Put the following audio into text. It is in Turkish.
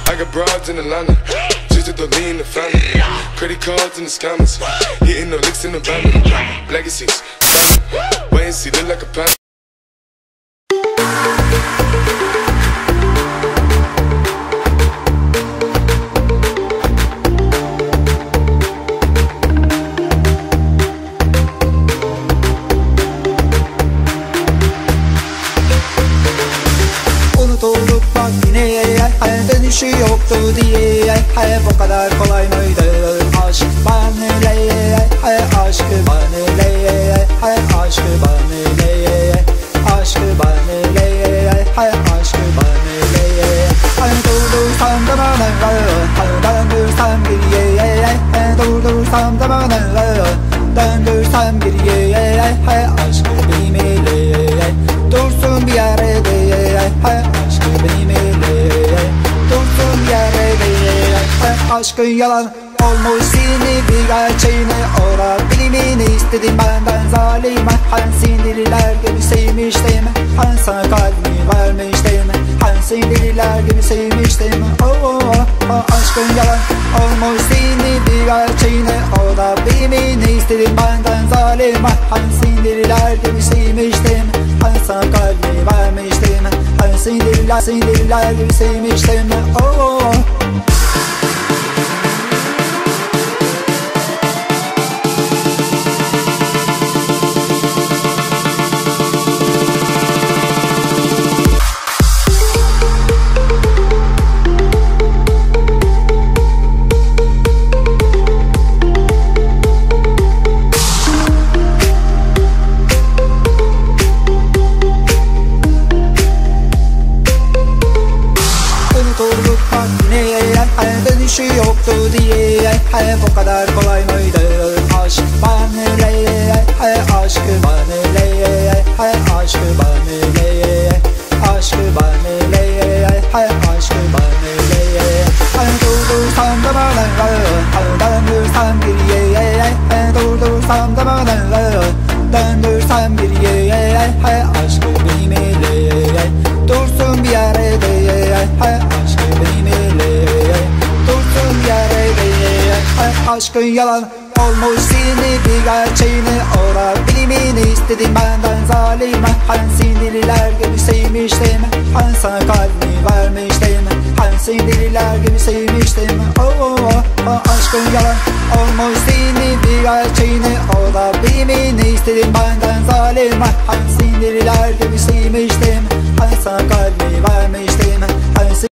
I got broads in Atlanta, just to lean in the family. Credit cards in the scammers, hitting the licks in the van. Legacies, wait and see, look like a pan. Unutulduk bak yine dönüşü yoktu diye bu kadar kolay mıydı aşk bana aşkı bana aşkı bana aşkı bana aşkı bana durdursam da bana döndürsem geriye durdursam da bana döndürsem geriye aşkı benimle dursun bir yerde aşkı benimle dursun bir yerde aşkın yalan olmuş seni bir gerçeğine ora bilimini istedim benden zalime Hansin deliler gibi sevmiştim sana kalbimi vermiştim Hansin deliler gibi sevmiştim aşkın yalan olmuş seni bir gerçeğine ora bilimini istedim benden zalime Hansin deliler gibi sevmiştim sana kalbimi vermiştim Hansin deliler gibi sevmiştim Unutulduk bak yine dönüşü yoktu diye bu kadar kolay mıydı aşk bana aşkı bana aşkı bana aşkı bana aşkı bana durdursam da bana döndürsem geriye durdursam da bana döndürsem geriye aşkı benimle dursun bir yerde aşkı benimle dursun bir yerde aşkın yalan olmuş seni bir gerçeğine ora bilimini istedim benden zalime Hansin deliler gibi sevmiştim sana kalbimi vermiştim Hansin deliler gibi sevmiştim aşkın yalan olmuş seni bir gerçeğine ora bilimini istedim benden zalime Hansin deliler gibi sevmiştim sana kalbimi vermiştim